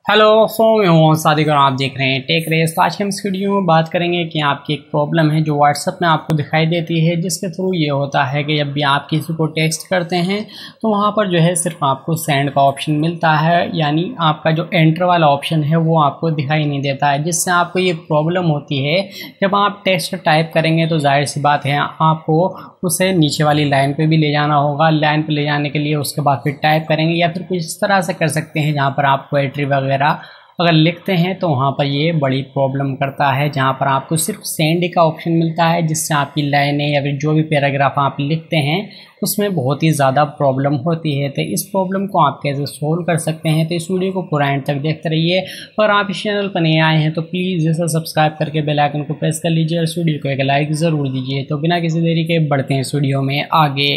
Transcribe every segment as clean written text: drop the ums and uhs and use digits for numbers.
Hello मैं हूँ सादिक और आप देख रहे हैं टेक रेस। तो आज के हम इस वीडियो में बात करेंगे कि आपकी एक प्रॉब्लम है जो व्हाट्सएप में आपको दिखाई देती है, जिसके थ्रू ये होता है कि जब भी आप किसी को टेक्स्ट करते हैं तो वहाँ पर जो है सिर्फ आपको सेंड का ऑप्शन मिलता है, यानी आपका जो एंटर वाला ऑप्शन है वो आपको दिखाई नहीं देता है, जिससे आपको ये प्रॉब्लम होती है। जब आप टेक्स्ट टाइप करेंगे तो जाहिर सी बात है आपको उसे नीचे वाली लाइन पे भी ले जाना होगा। लाइन पे ले जाने के लिए उसके बाद फिर टाइप करेंगे या फिर कुछ इस तरह से कर सकते हैं जहाँ पर आप पोएट्री वगैरह अगर लिखते हैं तो वहाँ पर ये बड़ी प्रॉब्लम करता है, जहाँ पर आपको सिर्फ सेंड का ऑप्शन मिलता है, जिससे आपकी लाइनें या फिर जो भी पैराग्राफ आप लिखते हैं उसमें बहुत ही ज़्यादा प्रॉब्लम होती है। तो इस प्रॉब्लम को आप कैसे सोल्व कर सकते हैं, तो इस वीडियो को पूरा एंड तक देखते रहिए। और आप इस चैनल पर नए आए हैं तो प्लीज़ इसे सब्सक्राइब करके बेल आइकन को प्रेस कर लीजिए और इस वीडियो को एक लाइक ज़रूर दीजिए। तो बिना किसी देरी के बढ़ते हैं इस वीडियो में आगे।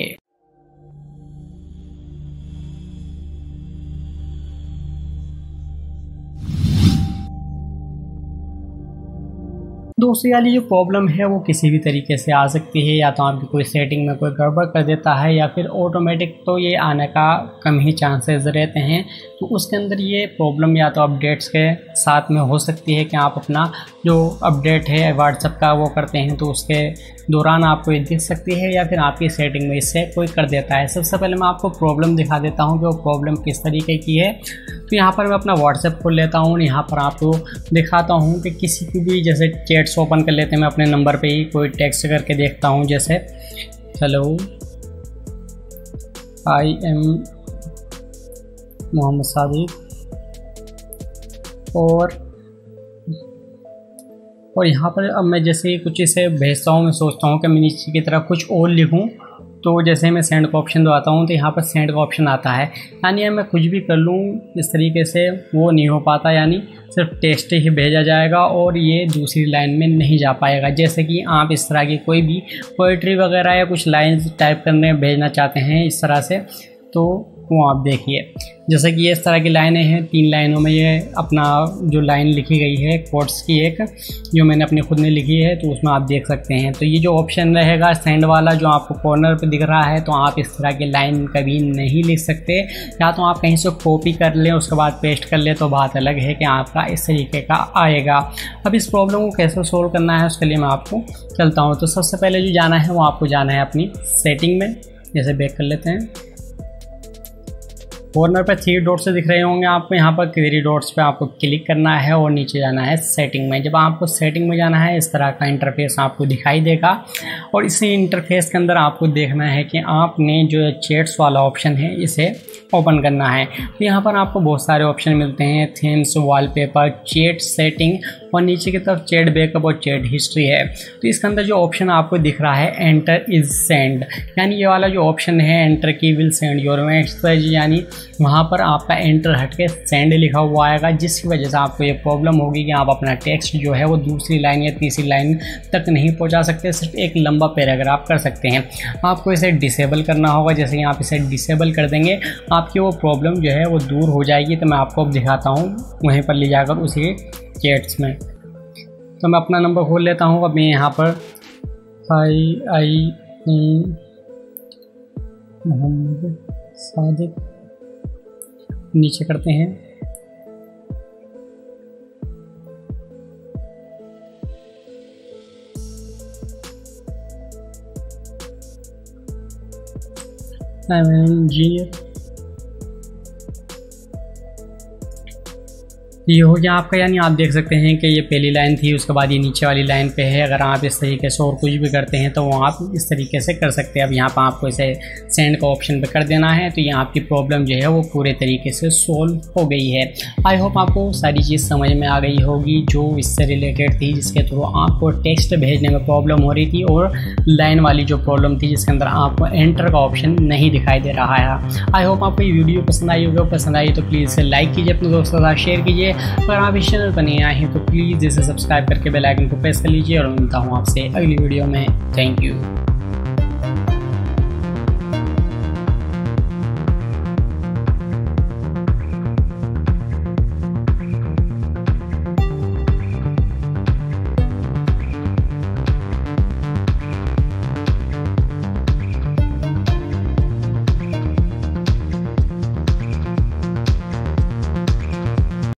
दोस्तों वाली जो प्रॉब्लम है वो किसी भी तरीके से आ सकती है, या तो आपकी कोई सेटिंग में कोई गड़बड़ कर देता है या फिर ऑटोमेटिक तो ये आने का कम ही चांसेस रहते हैं। तो उसके अंदर ये प्रॉब्लम या तो अपडेट्स के साथ में हो सकती है कि आप अपना जो अपडेट है व्हाट्सएप का वो करते हैं तो उसके दौरान आपको ये दिख सकती है, या फिर आपकी सेटिंग में इससे कोई कर देता है। सबसे पहले मैं आपको प्रॉब्लम दिखा देता हूँ कि वो प्रॉब्लम किस तरीके की है। तो यहाँ पर मैं अपना व्हाट्सएप खोल लेता हूँ, यहाँ पर आपको दिखाता हूँ कि किसी की भी जैसे चैट्स ओपन कर लेते हैं। मैं अपने नंबर पे ही कोई टेक्स्ट करके देखता हूँ, जैसे hello I am Mohammed Sadiq, और यहाँ पर अब मैं जैसे कुछ इसे भेजता हूँ, मैं सोचता हूँ कि मैं नीचे की तरफ कुछ और लिखूँ। तो जैसे मैं सेंड का ऑप्शन दबाता हूँ तो यहाँ पर सेंड का ऑप्शन आता है, यानी मैं कुछ भी कर लूँ इस तरीके से वो नहीं हो पाता, यानी सिर्फ टेक्स्ट ही भेजा जाएगा और ये दूसरी लाइन में नहीं जा पाएगा। जैसे कि आप इस तरह की कोई भी पोइट्री वगैरह या कुछ लाइन्स टाइप करने भेजना चाहते हैं इस तरह से, तो वो आप देखिए जैसे कि ये इस तरह की लाइनें हैं। 3 लाइनों में ये अपना जो लाइन लिखी गई है कोट्स की एक जो मैंने अपनी खुद ने लिखी है, तो उसमें आप देख सकते हैं। तो ये जो ऑप्शन रहेगा सेंड वाला जो आपको कॉर्नर पे दिख रहा है, तो आप इस तरह की लाइन कभी नहीं लिख सकते, या तो आप कहीं से कॉपी कर लें उसके बाद पेस्ट कर लें, तो बात अलग है कि आपका इस तरीके का आएगा। अब इस प्रॉब्लम को कैसे सोल्व करना है उसके लिए मैं आपको चलता हूँ। तो सबसे पहले जो जाना है वो आपको जाना है अपनी सेटिंग में, जैसे बैक कर लेते हैं। कॉर्नर पे 3 डॉट्स दिख रहे होंगे आपको, यहाँ पर 3 डॉट्स पे आपको क्लिक करना है और नीचे जाना है सेटिंग में। जब आपको सेटिंग में जाना है इस तरह का इंटरफेस आपको दिखाई देगा, और इसी इंटरफेस के अंदर आपको देखना है कि आपने जो चैट्स वाला ऑप्शन है इसे ओपन करना है। तो यहाँ पर आपको बहुत सारे ऑप्शन मिलते हैं, थीम्स, वॉलपेपर, चैट सेटिंग, और नीचे की तरफ चैट बैकअप और चैट हिस्ट्री है। तो इसके अंदर जो ऑप्शन आपको दिख रहा है एंटर इज सेंड, यानी ये वाला जो ऑप्शन है एंटर की विल सेंड योर मैसेज, यानी वहाँ पर आपका एंटर हटके सेंड लिखा हुआ आएगा, जिसकी वजह से आपको ये प्रॉब्लम होगी कि आप अपना टेक्स्ट जो है वो दूसरी लाइन या तीसरी लाइन तक नहीं पहुँचा सकते, सिर्फ एक लंबा पैराग्राफ कर सकते हैं। आपको इसे डिसेबल करना होगा। जैसे कि आप इसे डिसेबल कर देंगे आपकी वो प्रॉब्लम जो है वो दूर हो जाएगी। तो मैं आपको अब दिखाता हूँ वहीं पर ले जाकर उसी चैट्स में। तो मैं अपना नंबर खोल लेता हूँ। अब मैं यहाँ पर आई मोहम्मद सादिक नीचे करते हैं। I am an engineer. ये हो गया आपका, यानी आप देख सकते हैं कि ये पहली लाइन थी, उसके बाद ये नीचे वाली लाइन पे है। अगर आप इस तरीके से और कुछ भी करते हैं तो वो आप इस तरीके से कर सकते हैं। अब यहाँ पर आपको इसे सेंड का ऑप्शन पे कर देना है, तो ये आपकी प्रॉब्लम जो है वो पूरे तरीके से सोल्व हो गई है। आई होप आपको सारी चीज़ समझ में आ गई होगी जो इससे रिलेटेड थी, जिसके थ्रू आपको टेक्स्ट भेजने में प्रॉब्लम हो रही थी, और लाइन वाली जो प्रॉब्लम थी जिसके अंदर आपको एंटर का ऑप्शन नहीं दिखाई दे रहा है। आई होप आपको ये वीडियो पसंद आई होगी। पसंद आई तो प्लीज़ इसे लाइक कीजिए, अपने दोस्तों के साथ शेयर कीजिए। अगर आप इस चैनल पर नए आए हैं तो प्लीज़ इसे सब्सक्राइब करके बेल आइकन को प्रेस कर लीजिए, और मिलता हूँ आपसे अगली वीडियो में। Thank you.